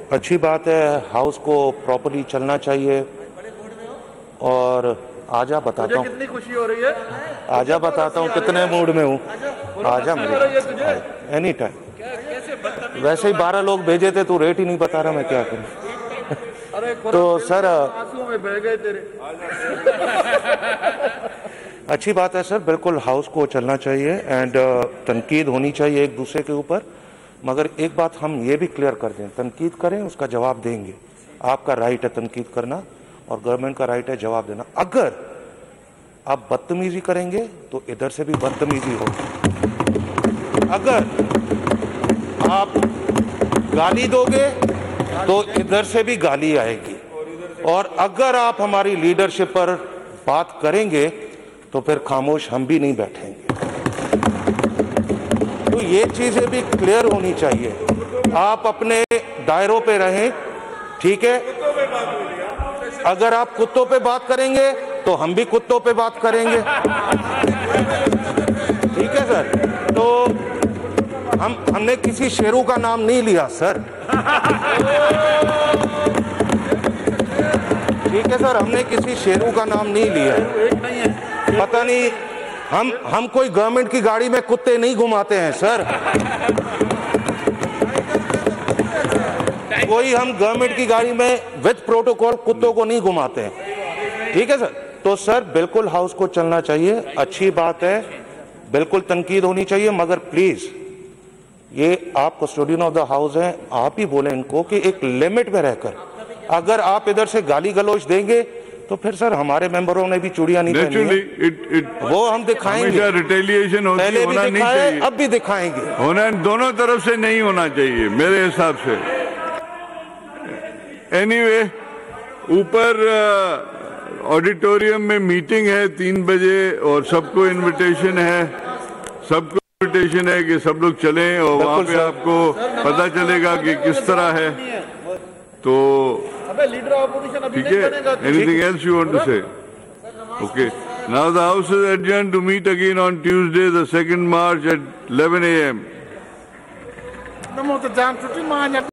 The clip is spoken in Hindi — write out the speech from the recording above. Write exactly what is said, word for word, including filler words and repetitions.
अच्छी बात है, हाउस को प्रॉपर्ली चलना चाहिए। और आजा बताता हूँ कितनी खुशी हो रही है, आजा बताता हूँ कितने मूड में हूँ। आजा मेरे एनी टाइम। वैसे ही बारह लोग भेजे थे, तू रेट ही नहीं बता रहा, मैं क्या करूँ। तो सर आंसुओं में बह गए तेरे। अच्छी बात है सर, बिल्कुल हाउस को चलना चाहिए एंड तनकीद होनी चाहिए एक दूसरे के ऊपर। मगर एक बात हम ये भी क्लियर कर दें, तनकीद करें उसका जवाब देंगे। आपका राइट है तनकीद करना और गवर्नमेंट का राइट है जवाब देना। अगर आप बदतमीजी करेंगे तो इधर से भी बदतमीजी होगी। अगर आप गाली दोगे तो इधर से भी गाली आएगी। और अगर आप हमारी लीडरशिप पर बात करेंगे तो फिर खामोश हम भी नहीं बैठेंगे। तो ये चीजें भी क्लियर होनी चाहिए। आप अपने दायरों पे रहें, ठीक है। अगर आप कुत्तों पे बात करेंगे तो हम भी कुत्तों पे बात करेंगे, ठीक है सर। तो हम हमने किसी शेरू का नाम नहीं लिया सर, ठीक है सर, हमने किसी शेरू का नाम नहीं लिया। पता नहीं हम हम कोई गवर्नमेंट की गाड़ी में कुत्ते नहीं घुमाते हैं सर। कोई हम गवर्नमेंट की गाड़ी में विद प्रोटोकॉल कुत्तों को नहीं घुमाते हैं, ठीक है सर। तो सर बिल्कुल हाउस को चलना चाहिए, अच्छी बात है, बिल्कुल तनकीद होनी चाहिए। मगर प्लीज ये आप कस्टोडियन ऑफ द हाउस हैं, आप ही बोले इनको कि एक लिमिट में रहकर। अगर आप इधर से गाली गलौज देंगे तो फिर सर हमारे मेंबरों ने भी चूड़ियां नहीं पहनी है, it, it, वो हम दिखाएंगे। रिटेलिएशन होती पहले भी होना नहीं दिखाए, चाहिए, अब भी दिखाएंगे। होना दोनों तरफ से नहीं होना चाहिए मेरे हिसाब से। एनीवे anyway, ऊपर ऑडिटोरियम में मीटिंग है तीन बजे और सबको इनविटेशन है, सबको इनविटेशन है कि सब लोग चलें और वहाँ पे आपको पता चलेगा कि किस तरह है। तो ठीक है, anything else you want to say? Okay, now the house is adjourned to meet again on Tuesday the second March at eleven a m